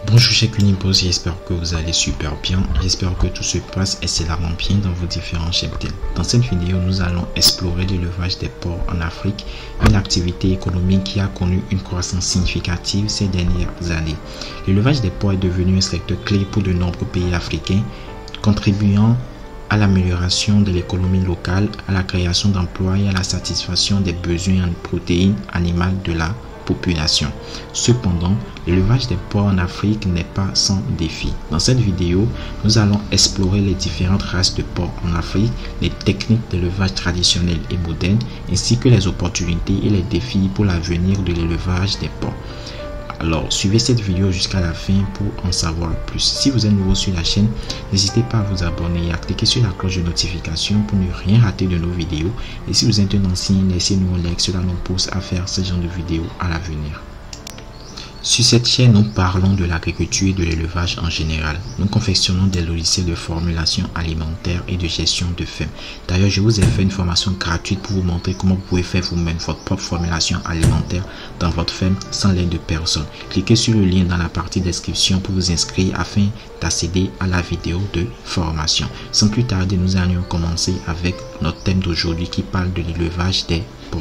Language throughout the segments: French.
Bonjour chers Unipos, j'espère que vous allez super bien. J'espère que tout se passe excellemment bien dans vos différents cheptels. Dans cette vidéo, nous allons explorer l'élevage des porcs en Afrique, une activité économique qui a connu une croissance significative ces dernières années. L'élevage des porcs est devenu un secteur clé pour de nombreux pays africains, contribuant à l'amélioration de l'économie locale, à la création d'emplois et à la satisfaction des besoins en protéines animales de la population. Cependant, l'élevage des porcs en Afrique n'est pas sans défi. Dans cette vidéo, nous allons explorer les différentes races de porcs en Afrique, les techniques d'élevage traditionnelles et modernes, ainsi que les opportunités et les défis pour l'avenir de l'élevage des porcs. Alors, suivez cette vidéo jusqu'à la fin pour en savoir plus. Si vous êtes nouveau sur la chaîne, n'hésitez pas à vous abonner et à cliquer sur la cloche de notification pour ne rien rater de nos vidéos. Et si vous êtes un ancien, laissez-nous un like, cela nous pousse à faire ce genre de vidéos à l'avenir. Sur cette chaîne, nous parlons de l'agriculture et de l'élevage en général. Nous confectionnons des logiciels de formulation alimentaire et de gestion de ferme. D'ailleurs, je vous ai fait une formation gratuite pour vous montrer comment vous pouvez faire vous-même votre propre formulation alimentaire dans votre ferme sans l'aide de personne. Cliquez sur le lien dans la partie description pour vous inscrire afin d'accéder à la vidéo de formation. Sans plus tarder, nous allons commencer avec notre thème d'aujourd'hui qui parle de l'élevage des porcs.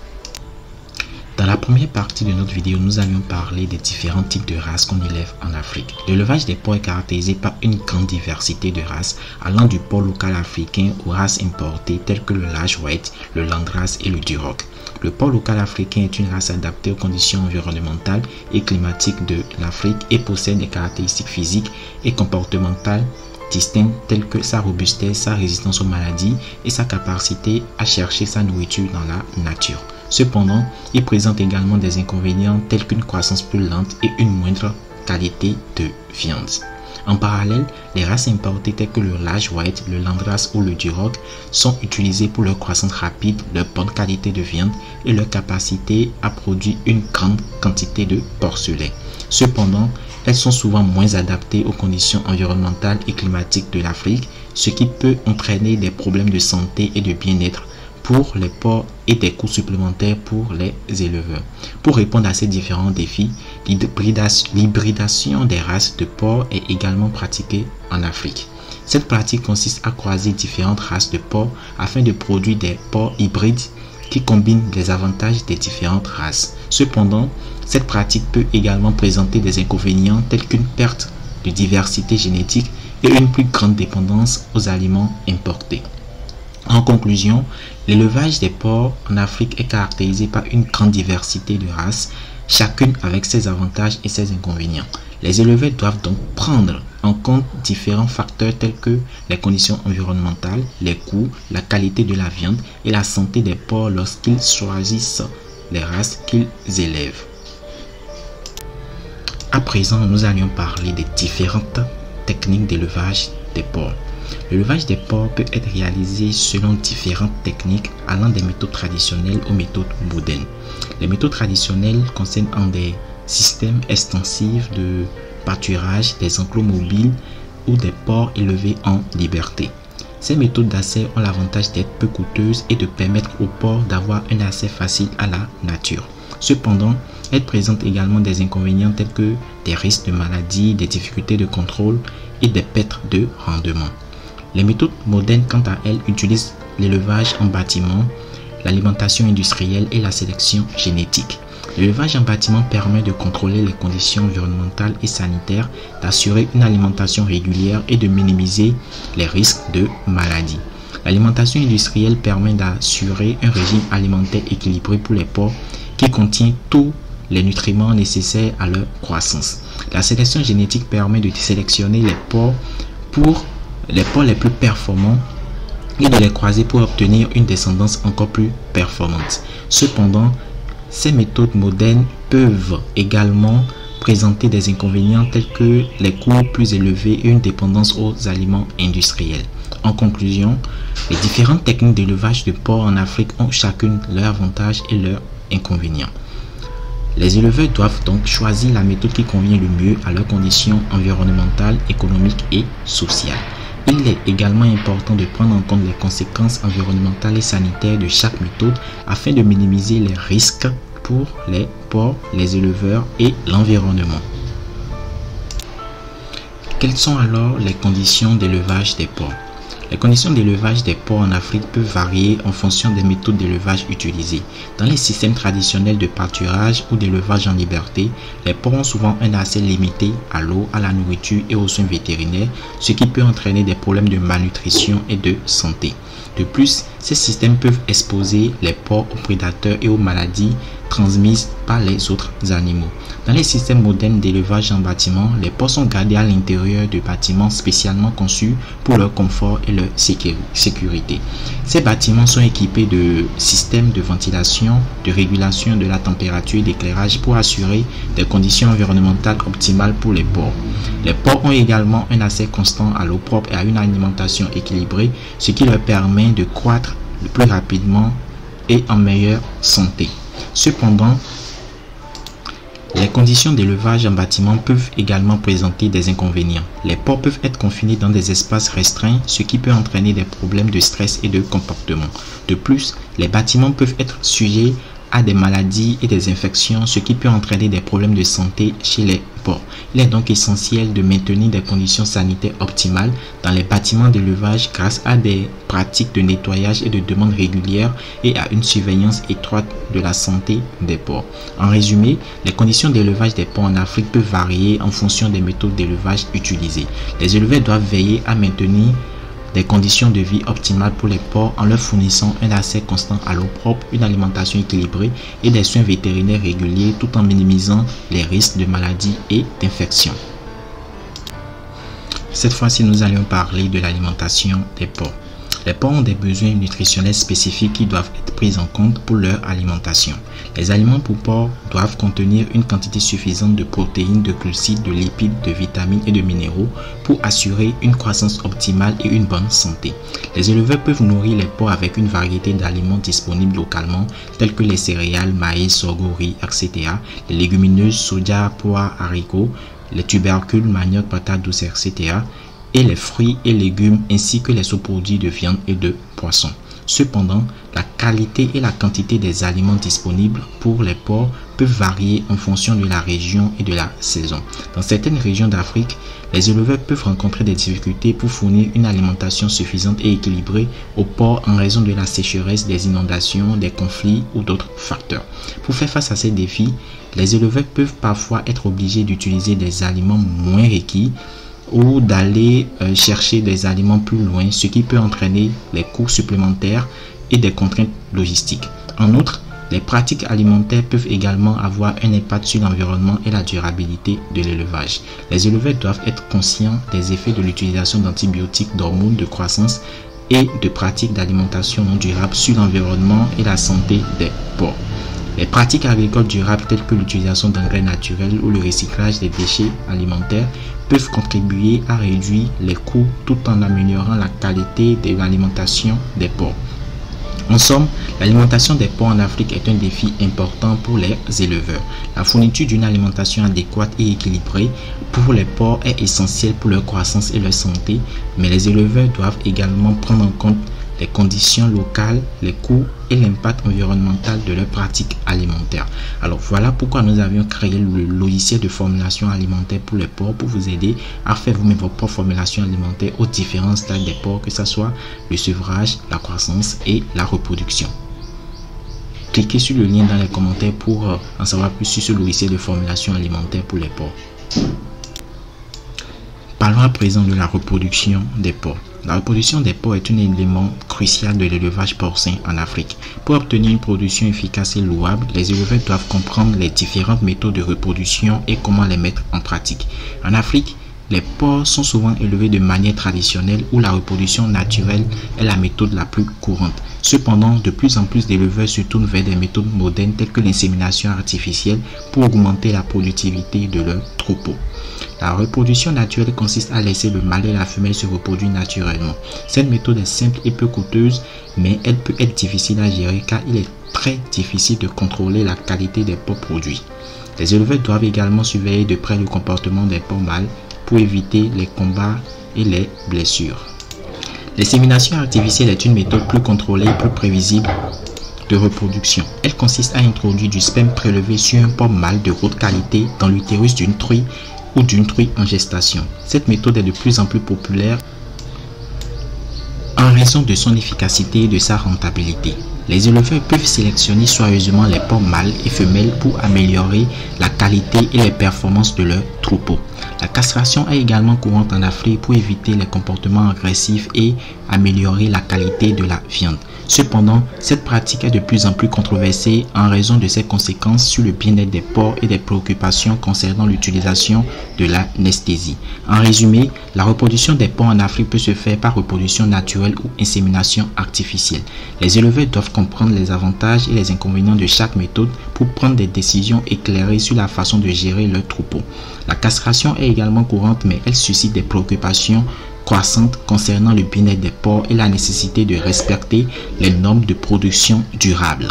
Dans la première partie de notre vidéo, nous allions parler des différents types de races qu'on élève en Afrique. L'élevage des porcs est caractérisé par une grande diversité de races, allant du porc local africain aux races importées telles que le Large White, le Landrace et le Duroc. Le porc local africain est une race adaptée aux conditions environnementales et climatiques de l'Afrique et possède des caractéristiques physiques et comportementales distinctes telles que sa robustesse, sa résistance aux maladies et sa capacité à chercher sa nourriture dans la nature. Cependant, il présente également des inconvénients tels qu'une croissance plus lente et une moindre qualité de viande. En parallèle, les races importées telles que le Large White, le Landrace ou le Duroc sont utilisées pour leur croissance rapide, leur bonne qualité de viande et leur capacité à produire une grande quantité de porcelets. Cependant, elles sont souvent moins adaptées aux conditions environnementales et climatiques de l'Afrique, ce qui peut entraîner des problèmes de santé et de bien-être pour les porcs et des coûts supplémentaires pour les éleveurs. Pour répondre à ces différents défis, l'hybridation des races de porcs est également pratiquée en Afrique. Cette pratique consiste à croiser différentes races de porcs afin de produire des porcs hybrides qui combinent les avantages des différentes races. Cependant, cette pratique peut également présenter des inconvénients tels qu'une perte de diversité génétique et une plus grande dépendance aux aliments importés. En conclusion, l'élevage des porcs en Afrique est caractérisé par une grande diversité de races, chacune avec ses avantages et ses inconvénients. Les éleveurs doivent donc prendre en compte différents facteurs tels que les conditions environnementales, les coûts, la qualité de la viande et la santé des porcs lorsqu'ils choisissent les races qu'ils élèvent. À présent, nous allons parler des différentes techniques d'élevage des porcs. L'élevage des porcs peut être réalisé selon différentes techniques allant des méthodes traditionnelles aux méthodes modernes. Les méthodes traditionnelles concernent des systèmes extensifs de pâturage, des enclos mobiles ou des porcs élevés en liberté. Ces méthodes d'accès ont l'avantage d'être peu coûteuses et de permettre aux porcs d'avoir un accès facile à la nature. Cependant, elles présentent également des inconvénients tels que des risques de maladies, des difficultés de contrôle et des pertes de rendement. Les méthodes modernes, quant à elles, utilisent l'élevage en bâtiment, l'alimentation industrielle et la sélection génétique. L'élevage en bâtiment permet de contrôler les conditions environnementales et sanitaires, d'assurer une alimentation régulière et de minimiser les risques de maladies. L'alimentation industrielle permet d'assurer un régime alimentaire équilibré pour les porcs qui contient tous les nutriments nécessaires à leur croissance. La sélection génétique permet de sélectionner les porcs les plus performants et de les croiser pour obtenir une descendance encore plus performante. Cependant, ces méthodes modernes peuvent également présenter des inconvénients tels que les coûts plus élevés et une dépendance aux aliments industriels. En conclusion, les différentes techniques d'élevage de porcs en Afrique ont chacune leurs avantages et leurs inconvénients. Les éleveurs doivent donc choisir la méthode qui convient le mieux à leurs conditions environnementales, économiques et sociales. Il est également important de prendre en compte les conséquences environnementales et sanitaires de chaque méthode afin de minimiser les risques pour les porcs, les éleveurs et l'environnement. Quelles sont alors les conditions d'élevage des porcs? Les conditions d'élevage des porcs en Afrique peuvent varier en fonction des méthodes d'élevage utilisées. Dans les systèmes traditionnels de pâturage ou d'élevage en liberté, les porcs ont souvent un accès limité à l'eau, à la nourriture et aux soins vétérinaires, ce qui peut entraîner des problèmes de malnutrition et de santé. De plus, ces systèmes peuvent exposer les porcs aux prédateurs et aux maladies transmises par les autres animaux. Dans les systèmes modernes d'élevage en bâtiment, les porcs sont gardés à l'intérieur de bâtiments spécialement conçus pour leur confort et leur sécurité. Ces bâtiments sont équipés de systèmes de ventilation, de régulation de la température et d'éclairage pour assurer des conditions environnementales optimales pour les porcs. Les porcs ont également un accès constant à l'eau propre et à une alimentation équilibrée, ce qui leur permet de croître le plus rapidement et en meilleure santé. Cependant, les conditions d'élevage en bâtiment peuvent également présenter des inconvénients. Les porcs peuvent être confinés dans des espaces restreints, ce qui peut entraîner des problèmes de stress et de comportement. De plus, les bâtiments peuvent être sujets à des maladies et des infections, ce qui peut entraîner des problèmes de santé chez les porcs. Il est donc essentiel de maintenir des conditions sanitaires optimales dans les bâtiments d'élevage grâce à des pratiques de nettoyage et de demande régulières et à une surveillance étroite de la santé des porcs. En résumé, les conditions d'élevage des porcs en Afrique peuvent varier en fonction des méthodes d'élevage utilisées. Les éleveurs doivent veiller à maintenir des conditions de vie optimales pour les porcs en leur fournissant un accès constant à l'eau propre, une alimentation équilibrée et des soins vétérinaires réguliers tout en minimisant les risques de maladies et d'infections. Cette fois-ci, nous allons parler de l'alimentation des porcs. Les porcs ont des besoins nutritionnels spécifiques qui doivent être pris en compte pour leur alimentation. Les aliments pour porcs doivent contenir une quantité suffisante de protéines, de glucides, de lipides, de vitamines et de minéraux pour assurer une croissance optimale et une bonne santé. Les éleveurs peuvent nourrir les porcs avec une variété d'aliments disponibles localement, tels que les céréales, maïs, sorgho, riz, etc., les légumineuses, soja, pois, haricots, les tubercules, manioc, patates douces, etc., et les fruits et légumes ainsi que les sous-produits de viande et de poisson. Cependant, la qualité et la quantité des aliments disponibles pour les porcs peuvent varier en fonction de la région et de la saison. Dans certaines régions d'Afrique, les éleveurs peuvent rencontrer des difficultés pour fournir une alimentation suffisante et équilibrée aux porcs en raison de la sécheresse, des inondations, des conflits ou d'autres facteurs. Pour faire face à ces défis, les éleveurs peuvent parfois être obligés d'utiliser des aliments moins requis ou d'aller chercher des aliments plus loin, ce qui peut entraîner les coûts supplémentaires et des contraintes logistiques. En outre, les pratiques alimentaires peuvent également avoir un impact sur l'environnement et la durabilité de l'élevage. Les éleveurs doivent être conscients des effets de l'utilisation d'antibiotiques, d'hormones de croissance et de pratiques d'alimentation non durables sur l'environnement et la santé des porcs. Les pratiques agricoles durables telles que l'utilisation d'engrais naturels ou le recyclage des déchets alimentaires peuvent contribuer à réduire les coûts tout en améliorant la qualité de l'alimentation des porcs. En somme, l'alimentation des porcs en Afrique est un défi important pour les éleveurs. La fourniture d'une alimentation adéquate et équilibrée pour les porcs est essentielle pour leur croissance et leur santé, mais les éleveurs doivent également prendre en compte les conditions locales, les coûts et l'impact environnemental de leurs pratiques alimentaires. Alors voilà pourquoi nous avions créé le logiciel de formulation alimentaire pour les porcs pour vous aider à faire vous-même votre propre formulation alimentaire aux différents stades des porcs, que ce soit le sevrage, la croissance et la reproduction. Cliquez sur le lien dans les commentaires pour en savoir plus sur ce logiciel de formulation alimentaire pour les porcs. Parlons à présent de la reproduction des porcs. La reproduction des porcs est un élément crucial de l'élevage porcin en Afrique. Pour obtenir une production efficace et louable, les éleveurs doivent comprendre les différentes méthodes de reproduction et comment les mettre en pratique. En Afrique, les porcs sont souvent élevés de manière traditionnelle où la reproduction naturelle est la méthode la plus courante. Cependant, de plus en plus d'éleveurs se tournent vers des méthodes modernes telles que l'insémination artificielle pour augmenter la productivité de leurs troupeaux. La reproduction naturelle consiste à laisser le mâle et la femelle se reproduire naturellement. Cette méthode est simple et peu coûteuse, mais elle peut être difficile à gérer car il est très difficile de contrôler la qualité des porcs produits. Les éleveurs doivent également surveiller de près le comportement des porcs mâles pour éviter les combats et les blessures. L'insémination artificielle est une méthode plus contrôlée et plus prévisible de reproduction. Elle consiste à introduire du sperme prélevé sur un porc mâle de haute qualité dans l'utérus d'une truie ou d'une truie en gestation. Cette méthode est de plus en plus populaire en raison de son efficacité et de sa rentabilité. Les éleveurs peuvent sélectionner soigneusement les porcs mâles et femelles pour améliorer la qualité et les performances de leur troupeau. La castration est également courante en Afrique pour éviter les comportements agressifs et améliorer la qualité de la viande. Cependant, cette pratique est de plus en plus controversée en raison de ses conséquences sur le bien-être des porcs et des préoccupations concernant l'utilisation de l'anesthésie. En résumé, la reproduction des porcs en Afrique peut se faire par reproduction naturelle ou insémination artificielle. Les éleveurs doivent comprendre les avantages et les inconvénients de chaque méthode pour prendre des décisions éclairées sur la façon de gérer leur troupeau. La castration est également courante, mais elle suscite des préoccupations croissante concernant le bien-être des porcs et la nécessité de respecter les normes de production durable.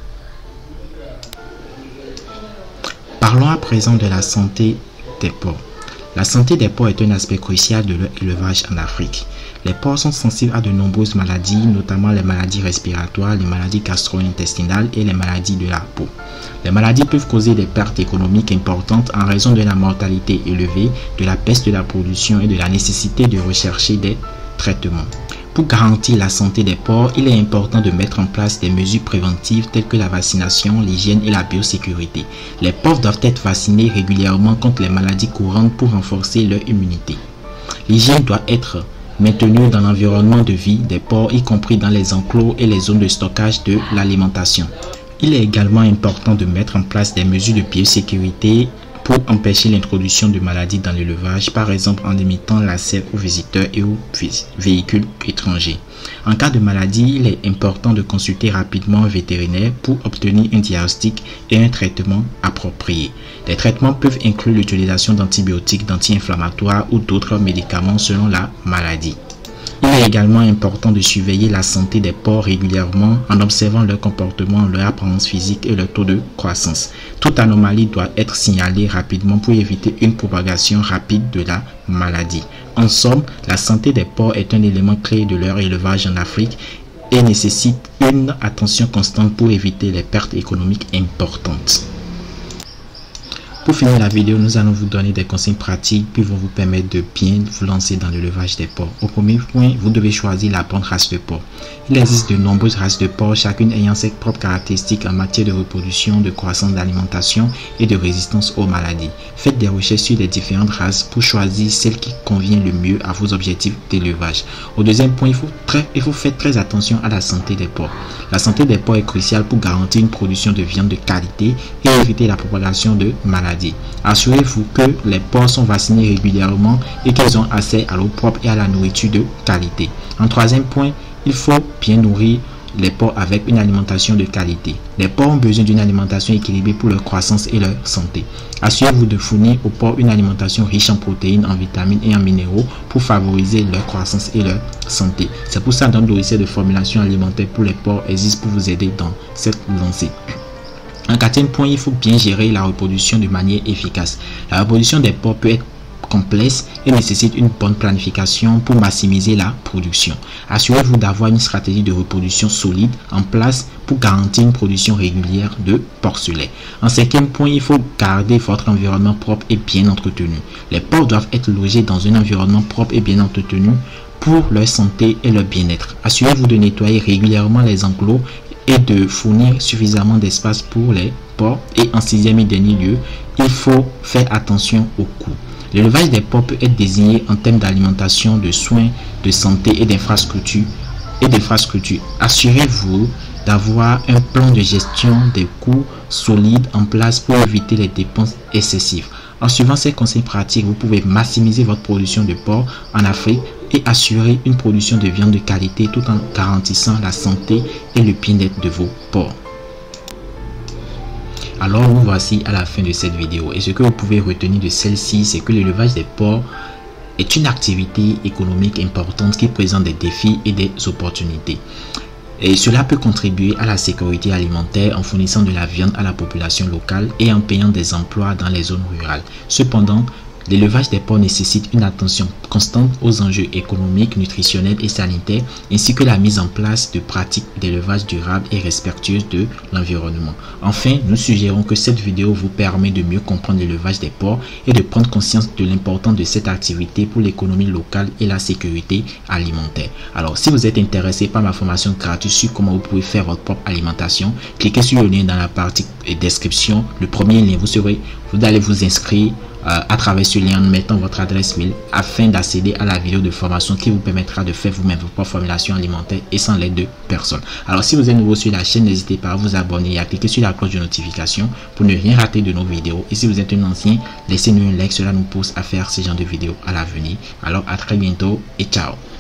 Parlons à présent de la santé des porcs. La santé des porcs est un aspect crucial de leur élevage en Afrique. Les porcs sont sensibles à de nombreuses maladies, notamment les maladies respiratoires, les maladies gastro-intestinales et les maladies de la peau. Les maladies peuvent causer des pertes économiques importantes en raison de la mortalité élevée, de la baisse de la production et de la nécessité de rechercher des traitements. Pour garantir la santé des porcs, il est important de mettre en place des mesures préventives telles que la vaccination, l'hygiène et la biosécurité. Les porcs doivent être vaccinés régulièrement contre les maladies courantes pour renforcer leur immunité. L'hygiène doit être maintenue dans l'environnement de vie des porcs, y compris dans les enclos et les zones de stockage de l'alimentation. Il est également important de mettre en place des mesures de biosécurité pour empêcher l'introduction de maladies dans l'élevage, par exemple en limitant l'accès aux visiteurs et aux véhicules étrangers. En cas de maladie, il est important de consulter rapidement un vétérinaire pour obtenir un diagnostic et un traitement approprié. Les traitements peuvent inclure l'utilisation d'antibiotiques, d'anti-inflammatoires ou d'autres médicaments selon la maladie. Il est également important de surveiller la santé des porcs régulièrement en observant leur comportement, leur apparence physique et leur taux de croissance. Toute anomalie doit être signalée rapidement pour éviter une propagation rapide de la maladie. En somme, la santé des porcs est un élément clé de leur élevage en Afrique et nécessite une attention constante pour éviter les pertes économiques importantes. Pour finir la vidéo, nous allons vous donner des conseils pratiques qui vont vous permettre de bien vous lancer dans l'élevage des porcs. Au premier point, vous devez choisir la bonne race de porc. Il existe de nombreuses races de porc, chacune ayant ses propres caractéristiques en matière de reproduction, de croissance, d'alimentation et de résistance aux maladies. Faites des recherches sur les différentes races pour choisir celle qui convient le mieux à vos objectifs d'élevage. Au deuxième point, il faut faire très attention à la santé des porcs. La santé des porcs est cruciale pour garantir une production de viande de qualité et éviter la propagation de maladies. Assurez-vous que les porcs sont vaccinés régulièrement et qu'ils ont accès à l'eau propre et à la nourriture de qualité. En troisième point, il faut bien nourrir les porcs avec une alimentation de qualité. Les porcs ont besoin d'une alimentation équilibrée pour leur croissance et leur santé. Assurez-vous de fournir aux porcs une alimentation riche en protéines, en vitamines et en minéraux pour favoriser leur croissance et leur santé. C'est pour ça que notre logiciel de formulation alimentaire pour les porcs existe pour vous aider dans cette lancée. En quatrième point, il faut bien gérer la reproduction de manière efficace. La reproduction des porcs peut être complexe et nécessite une bonne planification pour maximiser la production. Assurez-vous d'avoir une stratégie de reproduction solide en place pour garantir une production régulière de porcelets. En cinquième point, il faut garder votre environnement propre et bien entretenu. Les porcs doivent être logés dans un environnement propre et bien entretenu pour leur santé et leur bien-être. Assurez-vous de nettoyer régulièrement les enclos et de fournir suffisamment d'espace pour les porcs. Et en sixième et dernier lieu, il faut faire attention au coût. L'élevage des porcs peut être désigné en termes d'alimentation, de soins, de santé et d'infrastructures. Assurez-vous d'avoir un plan de gestion des coûts solide en place pour éviter les dépenses excessives. En suivant ces conseils pratiques, vous pouvez maximiser votre production de porc en Afrique et assurer une production de viande de qualité tout en garantissant la santé et le bien-être de vos porcs. Alors nous voici à la fin de cette vidéo et ce que vous pouvez retenir de celle-ci, c'est que l'élevage des porcs est une activité économique importante qui présente des défis et des opportunités. Et cela peut contribuer à la sécurité alimentaire en fournissant de la viande à la population locale et en payant des emplois dans les zones rurales. Cependant, L'élevage des porcs nécessite une attention constante aux enjeux économiques, nutritionnels et sanitaires, ainsi que la mise en place de pratiques d'élevage durable et respectueuses de l'environnement. Enfin, nous suggérons que cette vidéo vous permet de mieux comprendre l'élevage des porcs et de prendre conscience de l'importance de cette activité pour l'économie locale et la sécurité alimentaire. Alors, si vous êtes intéressé par ma formation gratuite sur comment vous pouvez faire votre propre alimentation, cliquez sur le lien dans la partie description. Le premier lien, vous allez vous inscrire à travers ce lien en mettant votre adresse mail afin d'accéder à la vidéo de formation qui vous permettra de faire vous-même vos propres formulations alimentaires et sans l'aide de personne. Alors, si vous êtes nouveau sur la chaîne, n'hésitez pas à vous abonner et à cliquer sur la cloche de notification pour ne rien rater de nos vidéos. Et si vous êtes un ancien, laissez-nous un like, cela nous pousse à faire ce genre de vidéos à l'avenir. Alors, à très bientôt et ciao.